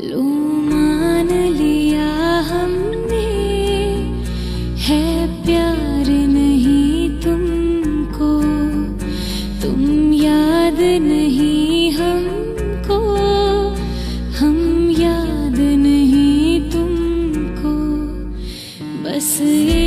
लो मान लिया हमने, है प्यार नहीं तुमको, तुम याद नहीं हमको, हम याद नहीं तुमको, बस